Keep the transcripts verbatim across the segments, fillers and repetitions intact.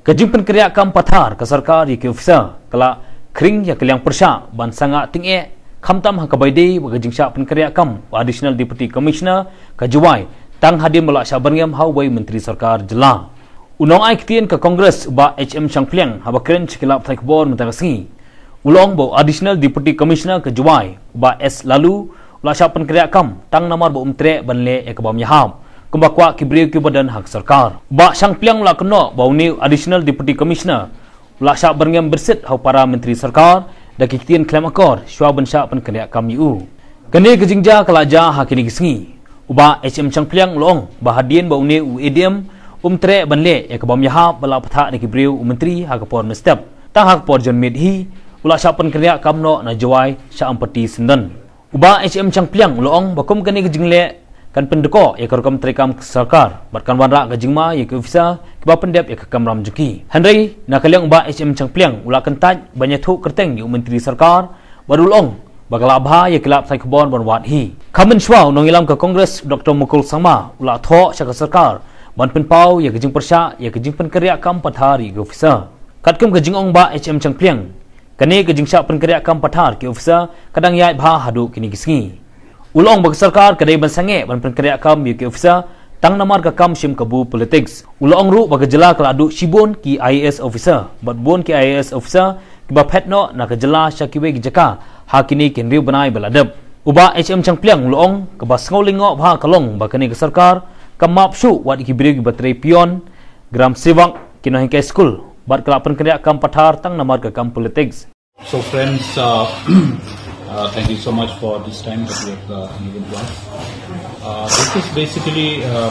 Kajing penkerja kam pathar ke sarkar yake officer kala kring ya keliang persya ban sanga tingge khamtam ha kabaide kajing sya penkerja kam additional deputy commissioner kajuai tang hadim bala syabarngam hawai menteri sarkar jela unong ai kitien ke kongres ba H M Changpliang ha bakren chikilap thai kbor mentagasngi ulong bo additional deputy commissioner kajuai ba S lalu la sya penkerja kam tang namar bo umtre banle ekabam yaham kembakwa kibriu ki badan hak sarkar ba Changpliang la keno bau ni additional deputy commissioner la sya berngam bersit hau para menteri sarkar da kitien klaim akor syua ban sya pen kerja kam yu kene kejingja kalaja hakini gisngi uba H M Changpliang long ba hadien bau ni u idiom umtre banle ekabam yaha bala patha da kibriu menteri hak por mestep tang hak por jon medhi ula sya pen kerja kam no na jawai sya ampati sindan uba H M Changpliang long bakum kene kejingle kan pendeko ya kerkam terekam sarkar batkan wanra gajingma ya ke ofisa kiba pendep ya ke kamram juki handai na kaliang ba H M Changpliang ula kentaj banyak thu kerteng yu menteri sarkar barulong bakal abha ya kelap sai kebon ban wat hi kamen shwa nong ilam ke kongres Dr Mukul Sangma ula tho sya ke sarkar ban penpau ya gajing persya ya gajing penkerja kam pathar ya ke ofisa katkem gajing ong ba H M Changpliang kane gajing sya penkerja kam pathar ke ofisa kadang ya bha hadu kini gisngi ulong bagi sarkar kadai ban sange ban penkerja kam yu ke ofisa tang namar ka kam shim kabu politics ulong ru bagi jela kala adu shibon ki I A S officer bat bon ki I A S officer ki ba phetno na ka jela syakiwe ki jaka hakini kenriu banai baladab uba H M Changpliang ulong ka ba sngolingo bha kalong ba kani ke sarkar kamap shu wat ki biri ki batrai pion gram sewak kino hingkai school bat kala penkerja kam pathar tang namar ka kam politics. So friends, uh, Uh, thank you so much for this time that you have uh, given to us. Uh, this is basically, uh,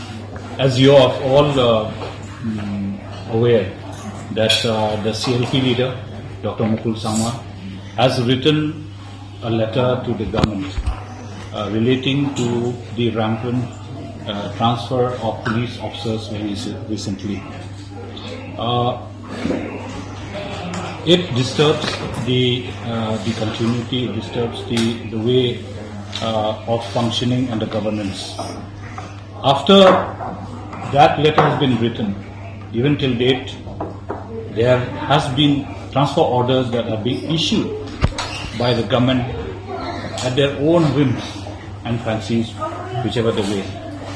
as you are all uh, um, aware, that uh, the C L P leader, Doctor Mukul Sangma, has written a letter to the government uh, relating to the rampant uh, transfer of police officers very recently. Uh, It disturbs the uh, the continuity, it disturbs the the way uh, of functioning and the governance. After that letter has been written, even till date, there has been transfer orders that have been issued by the government at their own whims and fancies, whichever the way.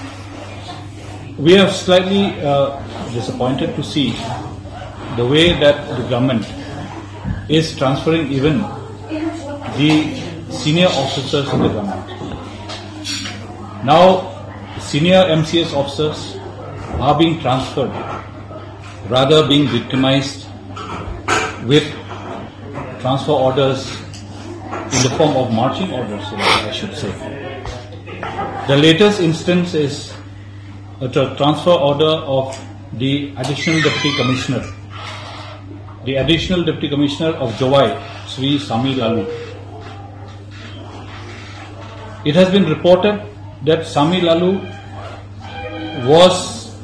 We are slightly uh, disappointed to see the way that the government is transferring even the senior officers of the government. Now, senior M C S officers are being transferred, rather being victimized with transfer orders in the form of marching orders, I should say. The latest instance is a transfer order of the additional deputy commissioner the additional deputy commissioner of Jawai, Sri Sami Lalu. It has been reported that Sami Lalu was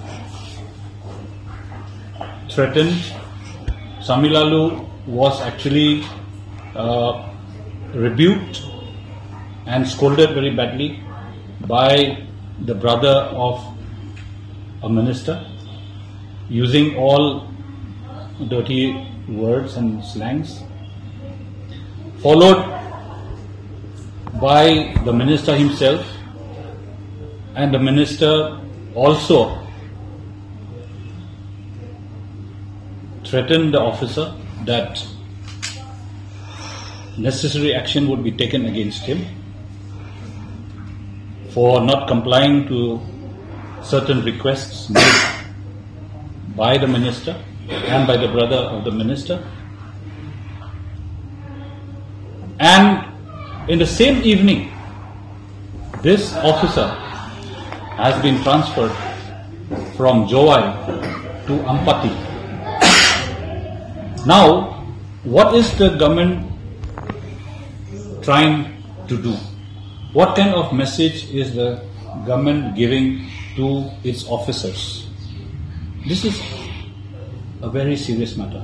threatened. Sami Lalu was actually uh, rebuked and scolded very badly by the brother of a minister, using all dirty words and slangs, followed by the minister himself, and the minister also threatened the officer that necessary action would be taken against him for not complying to certain requests made by the minister and by the brother of the minister. And in the same evening, this officer has been transferred from Jawai to Ampati. Now, what is the government trying to do? What kind of message is the government giving to its officers? This is a very serious matter.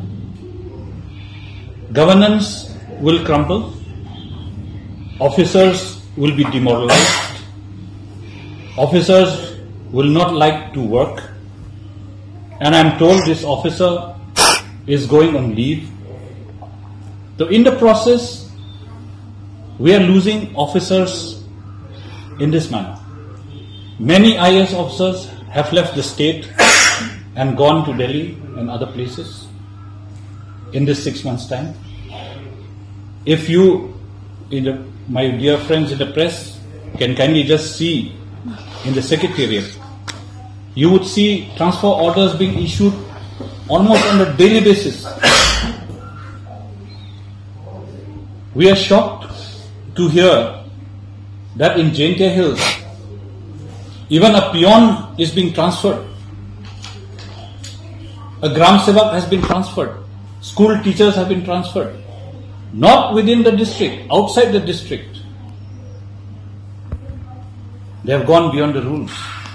Governance will crumble, officers will be demoralized, officers will not like to work, and I'm told this officer is going on leave. So in the process, we are losing officers in this manner. Many I A S officers have left the state and gone to Delhi and other places in this six months' time. If you, in the, my dear friends in the press, can kindly just see in the secretariat, you would see transfer orders being issued almost on a daily basis. We are shocked to hear that in J N K Hills, even a peon is being transferred. A Gram Sevak has been transferred. School teachers have been transferred. Not within the district, outside the district. They have gone beyond the rules.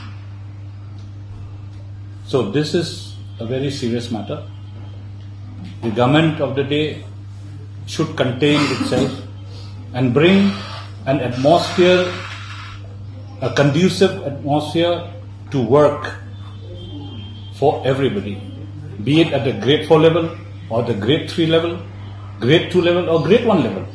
So this is a very serious matter. The government of the day should contain itself and bring an atmosphere, a conducive atmosphere to work for everybody, be it at the grade four level or the grade three level, grade two level or grade one level.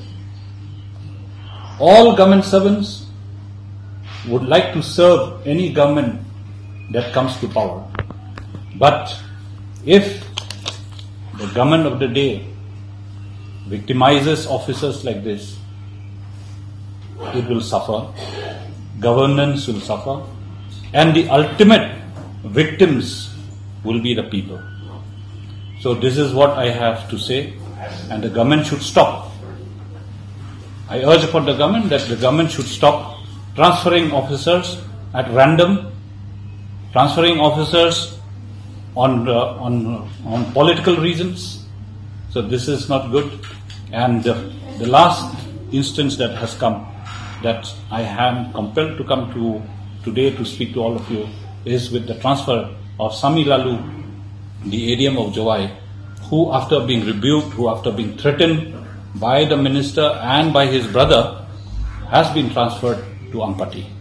All government servants would like to serve any government that comes to power. But if the government of the day victimizes officers like this, it will suffer, governance will suffer, and the ultimate victims will be the people. So this is what I have to say, and the government should stop. I urge upon the government that the government should stop transferring officers at random, transferring officers on, uh, on, on political reasons. So this is not good. And uh, the last instance that has come, that I am compelled to come to today to speak to all of you, is with the transfer of Sami Lalu, the A D M of Jowai, who after being rebuked, who after being threatened by the minister and by his brother, has been transferred to Ampati.